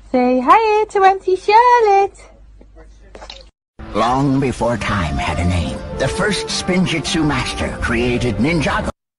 Say hi to Auntie Charlotte. Long before time had a name, the first spinjitzu master created ninjago.